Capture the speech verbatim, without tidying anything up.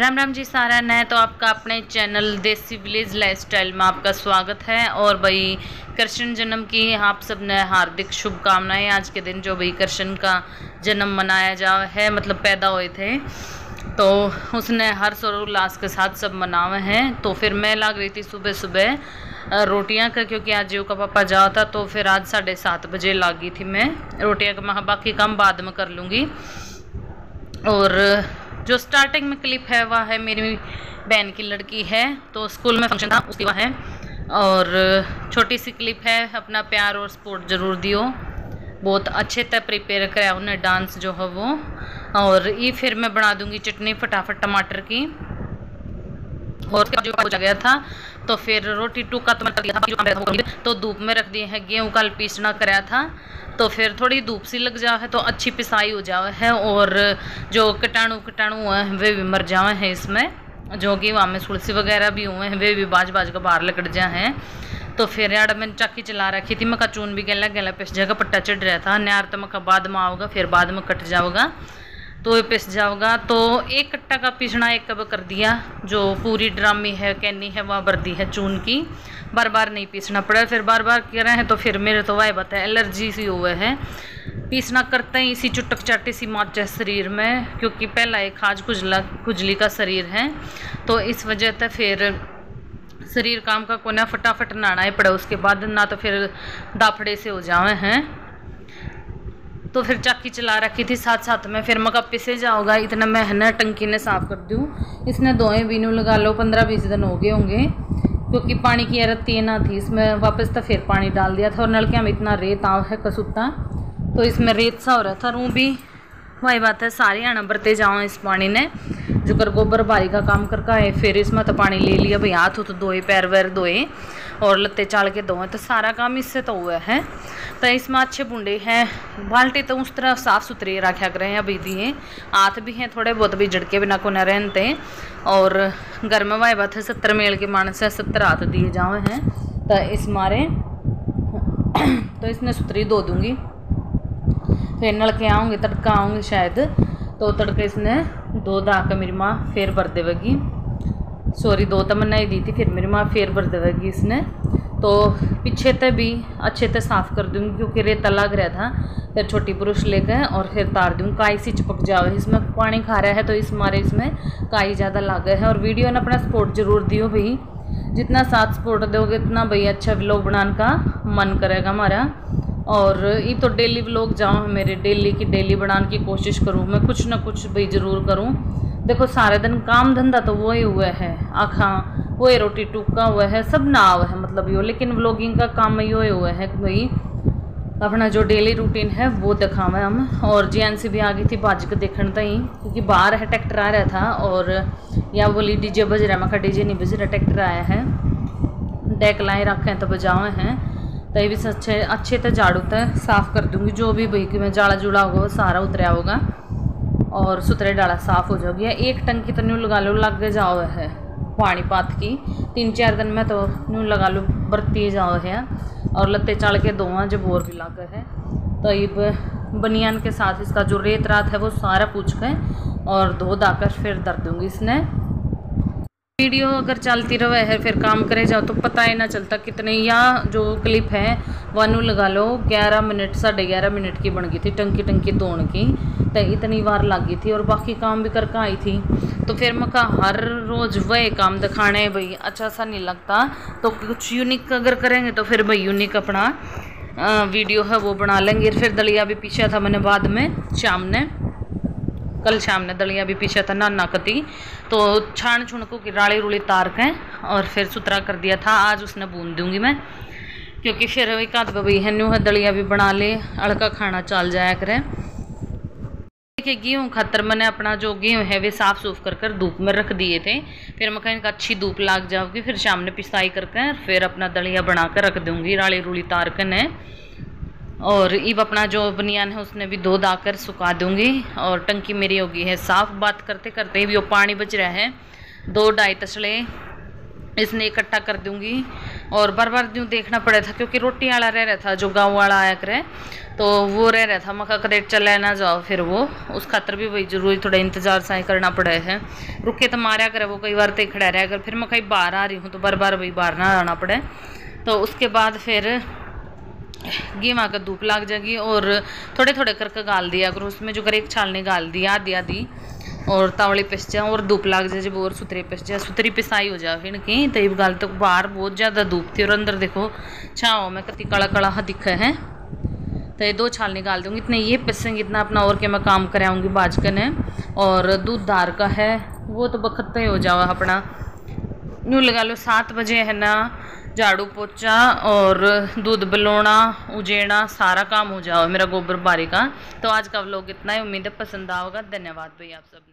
राम राम जी सारा न तो आपका अपने चैनल देसी विलेज लाइफस्टाइल में आपका स्वागत है। और भाई कृष्ण जन्म की आप सब ने हार्दिक शुभकामनाएं। आज के दिन जो भाई कृष्ण का जन्म मनाया जा है, मतलब पैदा हुए थे, तो उसने हर्ष और उल्लास के साथ सब मनावे हैं। तो फिर मैं लग रही थी सुबह सुबह रोटियां का, क्योंकि आज जीव का पापा जाओ था, तो फिर आज साढ़े सात बजे लागी थी मैं रोटियां का। मैं बाकी काम बाद में कर लूँगी। और जो स्टार्टिंग में क्लिप है वह है मेरी बहन की लड़की है, तो स्कूल में फंक्शन था उसकी वह है। और छोटी सी क्लिप है, अपना प्यार और सपोर्ट जरूर दियो। बहुत अच्छे तक प्रिपेयर कराया उन्हें डांस जो है वो। और ये फिर मैं बना दूंगी चटनी फटाफट टमाटर की। और जो हो गया था तो फिर रोटी टूका तो मैं कर दिया था, तो धूप में रख दिए है। गेहूँ कल पीसना कराया था, तो फिर थोड़ी धूप सी लग जाए तो अच्छी पिसाई हो जाए है। और जो कीटाणु कीटाणु है वे भी मर जाए हैं इसमें, जो कि वहाँ में सुलसी वगैरह भी हुए हैं, वे भी बाज बाज का बाहर लकड़ जाए हैं। तो फिर यार मैंने चाकी चला रखी थी, मैं चून भी गला गला पिस जाएगा, पट्टा चढ़ रहा था न्यार, तो मैं बाद में आओगा, फिर बाद में कट जाओगा तो ये पिस जाओगा। तो एक कट्टा का पीसना एक कब कर दिया, जो पूरी ड्रामी है कैनी है वह भर दी है चून की, बार बार नहीं पीसना पड़ा। फिर बार बार कर रहे हैं तो फिर मेरे तो वह बात है एलर्जी सी हुए है, पीसना करते ही इसी चुटक चाटी सी माचे शरीर में, क्योंकि पहला एक खाज खुजला खुजली का शरीर है, तो इस वजह से फिर शरीर काम का कोना फटाफट नहाना ही पड़ा उसके बाद, ना तो फिर दाफड़े से हो जावे हैं। तो फिर चाकी चला रखी थी साथ साथ में, फिर मका पिसे जाओगा इतना मैं है ना टंकी ने साफ कर दूँ। इसने दोएं बीनू लगा लो पंद्रह बीस दिन हो गए होंगे, क्योंकि पानी की आरती ना थी इसमें, वापस तो फिर पानी डाल दिया था। और नलके में इतना रेत आव है कसूता, तो इसमें रेत सा हो रहा था। रू भी वही बात है, सारे आना बरते जाओ इस पानी ने, जो कर गोबर बारी का काम करका है। फिर इसमें तो पानी ले लिया भाई, हाथ तो धोए पैर वैर धोए और लत्ते चाल के धोए, तो सारा काम इससे तो हुआ है। तो इसमें अच्छे बूंदे हैं, बाल्टी तो उस तरह साफ़ सुथरे रखा करें अभी दिए, हाथ भी हैं थोड़े बहुत भी झड़के बिना को न रहते। और घर में वही बात है सत्तर मेल के मानस है, सत्तर हाथ दिए जाए हैं, तो इस मारे तो इसने सुथरी धो दूँगी। फिर नलके आऊँगी तड़का आऊँगी शायद, तो तड़के इसने दो दा के मेरी माँ फिर भर देगी, सॉरी दो तो मैंने दी थी, फिर मेरी माँ फिर भर देगी इसने। तो पीछे ते भी अच्छे से साफ़ कर दूँगी, क्योंकि रेता लग रहा था। फिर छोटी ब्रश लेकर और फिर तार दूँगी, काई सी चिपक जाए, इसमें पानी खा रहा है तो इस मारे इसमें काई ज़्यादा लगे है। और वीडियो ने अपना सपोर्ट जरूर दियो भाई, जितना साथ सपोर्ट दोगे इतना भाई अच्छा व्लॉग बनाने का मन करेगा हमारा। और ये तो डेली व्लॉग जाऊँ मेरे, डेली की डेली बनाने की कोशिश करूँ मैं, कुछ ना कुछ भाई ज़रूर करूँ। देखो सारे दिन काम धंधा तो वो ही हुआ है, आखा वो ही रोटी टूका हुआ है, सब ना हुआ है मतलब यो, लेकिन व्लॉगिंग का काम यो ही हुआ है कि भाई अपना जो डेली रूटीन है वो दिखावे हम। और जीएनसी भी आ गई थी बाज के देखने तई, क्योंकि बाहर है ट्रैक्टर आ रहा था, और या बोली डीजे बज रहा, मैं डीजे नहीं बज रहा, ट्रैक्टर आया है, डेक लाए रखे हैं तो बजावे हैं। तो ये भी अच्छे अच्छे तो झाड़ू तक साफ़ कर दूँगी, जो भी भाई कि मैं जाड़ा जुड़ा होगा वो सारा उतरा होगा और सुथरे डाला साफ़ हो जाएगी। एक टंकी तो न्यू लगा लो लग जाओ है पानी पात की, तीन चार दिन में तो न्यू लगा लो बरती जाओ है। और लत्ते चढ़ के दोवा जब और भी लग है, तो ये बनियान के साथ इसका जो रेत रात है वो सारा पूछ के और धो धाकर फिर दर दूँगी इसने। वीडियो अगर चलती रहे है फिर काम करे जाओ तो पता ही ना चलता कितने, या जो क्लिप है वनू लगा लो ग्यारह मिनट साढ़े ग्यारह मिनट की बन गई थी टंकी टंकी धोने की, तो इतनी बार लगी थी और बाकी काम भी करके आई थी। तो फिर मैं कहा हर रोज़ वही काम दिखाने भाई अच्छा सा नहीं लगता, तो कुछ यूनिक अगर करेंगे तो फिर भाई यूनिक अपना आ, वीडियो है वो बना लेंगे। फिर दलिया भी पीछा था मैंने बाद में शाम ने, कल शाम ने दलिया भी पीछा था नाना कती, तो छान छुण को की राड़ी रूड़ी तार के और फिर सुथरा कर दिया था। आज उसने बूंद दूंगी मैं, क्योंकि फिर एक आध भाई है न्यू है दलिया भी बना ले, अड़का खाना चल जाया करे। देखिए गेहूँ खातर मैंने अपना जो गेहूँ है वे साफ़ सूफ कर कर धूप में रख दिए थे, फिर मैं कहीं अच्छी धूप लग जाओगी, फिर शाम ने पिसाई करके फिर अपना दलिया बना कर रख दूँगी राड़ी रूड़ी तार कर ने। और ईब अपना जो बनियान है उसने भी धो धाकर सुखा दूंगी, और टंकी मेरी होगी है साफ़। बात करते करते भी वो पानी बच रहा है, दो ढाई तसले इसने इकट्ठा कर दूंगी, और बार बार यूँ देखना पड़ा था क्योंकि रोटी वाला रह रहा था, जो गाँव वाला आया करे तो वो रह रहा था। मका करेट चला ना जाओ, फिर वो उस खातर भी वही जरूरी थोड़ा इंतजार सा करना पड़ा है। रुके तो मारा करे वो, कई बार तो खड़ा रहा कर, फिर मैं कहीं बाहर आ रही हूँ तो बार बार वही बाहर ना आना पड़े। तो उसके बाद फिर गेमा का धूप लग जाएगी और थोड़े थोड़े करके गाल दिया करो उसमें, जो कर एक छालनी गाल दी आधी आधी और तावड़ी पिस जाए और धूप लग जाए जब और सुतरी पिस जाए, सुतरी पिसाई हो जाए फिर की। तो ये गाल तो बाहर बहुत ज़्यादा धूप थी और अंदर देखो छाओ में कति काला काला दिखा है। तो ये दो छाल निकाल दूँगी, इतने ये पिसेंगे इतना अपना और क्या मैं काम कराऊँगी बाजकन है। और दूध दार का है वो तो बखत ही हो जाओ अपना, यूँ लगा लो सात बजे है ना, झाड़ू पोछा और दूध बलोना उजेना सारा काम हो जाओ मेरा गोबर बारी का। तो आज का व्लॉग इतना ही, उम्मीद है पसंद आओगा। धन्यवाद भाई आप सब।